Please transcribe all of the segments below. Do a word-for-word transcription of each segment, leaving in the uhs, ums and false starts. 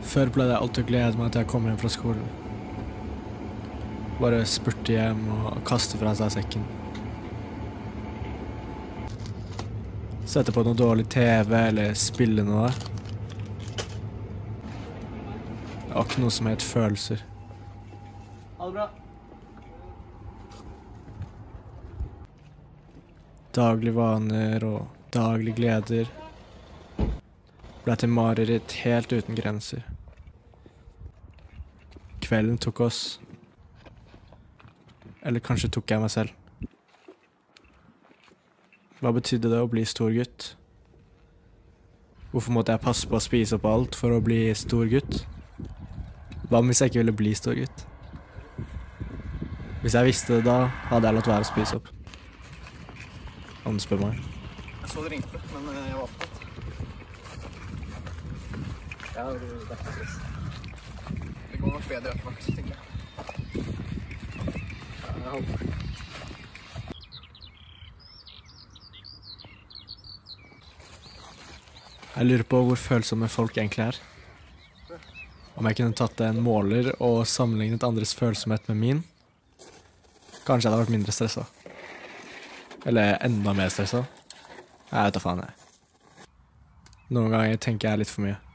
Før ble det alltid glede meg til jeg kom hjem fra skolen. Bare spurte hjem og kaste fra seg sekken. Sette på noe dårlig T V eller spille noe. Det var ikke noe som het følelser. Ha det bra. Daglige vaner og daglige gleder ble til mareritt helt uten grenser. Kvelden tok oss. Eller kanskje tok jeg meg selv. Hva betydde det å bli stor gutt? Hvorfor måtte jeg passe på å spise opp alt for å bli stor gutt? Hva om hvis jeg ikke ville bli stor gutt? Hvis jeg visste det da, hadde jeg latt være å spise opp. Om du spør meg. Jeg så det ringte, men jeg var opptatt. Ja, det er ikke stress. Det går nok bedre etter hvert, tenker jeg. Ja, jeg håper. Jeg lurer på hvor følsomme folk egentlig er. Om jeg kunne tatt en måler og sammenlignet andres følsomhet med min, kanskje jeg hadde vært mindre stresset. Eller enda mer stresset. Jeg vet da faen jeg. Noen ganger tenker jeg litt for mye.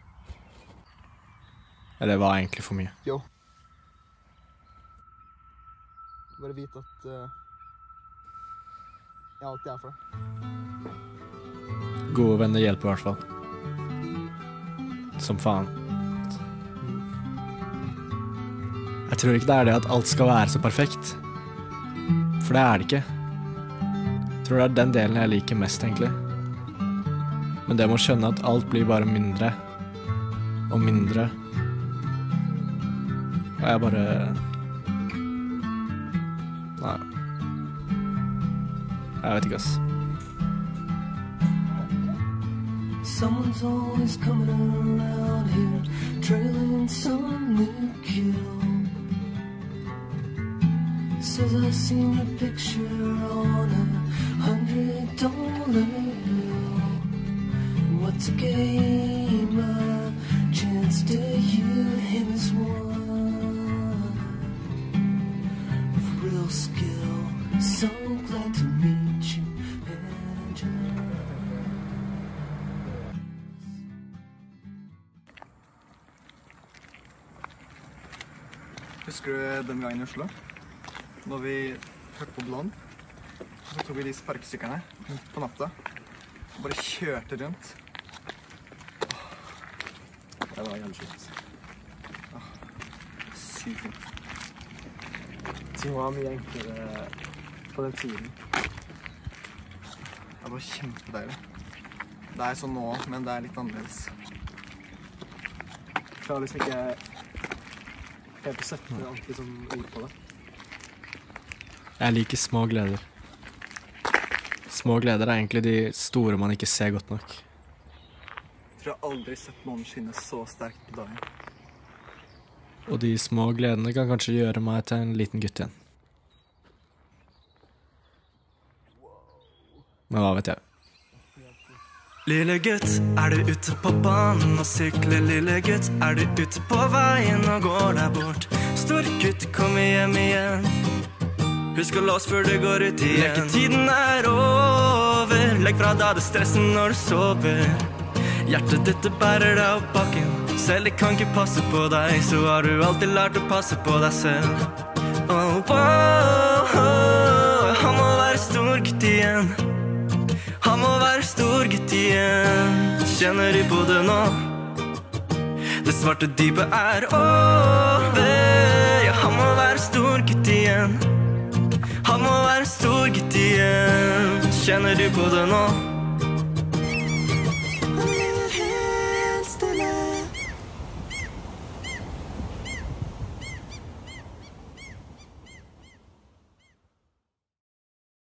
Eller hva er egentlig for mye? Jo. Bare vite at uh, jeg alltid er for deg. Gode venner hjelper i hvert fall. Som faen. Jeg tror ikke det er det at alt skal være så perfekt. For det er det ikke. Jeg tror det er den delen jeg liker mest, egentlig. Men det må skjønne at alt blir bare mindre. Og mindre. Og jeg bare... Nei. Jeg vet ikke, ass. Someone's always coming around here, trailing some new kill. Says I seen your picture on a hundred dollar bill. What's a game of chance to you, him is one with real skill. So glad to meet you, Angela. Husker du den gangen i Oslo? Når vi hørte på Blond, så tok vi de sparkesykkerne på natta og bare kjørte rundt. Åh, det var jævlig sjukt. Sykt fint. Ting var mye enklere på den tiden. Det var kjempedeilig. Det er sånn nå, men det er litt annerledes. Jeg klarer liksom ikke helt å sette alltid sånn ord på det. Jeg liker små gleder. Små gleder er egentlig de store man ikke ser godt nok. Jeg tror jeg aldri har sett noen skinne så sterkt på dagen. Og de små gledene kan kanskje gjøre meg til en liten gutt igjen. Men hva vet jeg? Lille gutt, er du ute på banen og sykler? Lille gutt, er du ute på veien og går der bort? Stor gutt, kom hjem igjen. Husk å låse før det går ut igjen. Leketiden er over. Legg fra deg det stressen når du sover. Hjertet ditt bærer deg opp bakken. Selv det kan ikke passe på deg, så har du alltid lært å passe på deg selv. Oh, oh, oh, han må være stor gutt igjen. Han må være stor gutt igjen. Kjenner de på det nå? Det svarte dypet er over. Ja, han må være stor gutt igjen. Han må være stor gutt igjen. Kjenner du på det nå?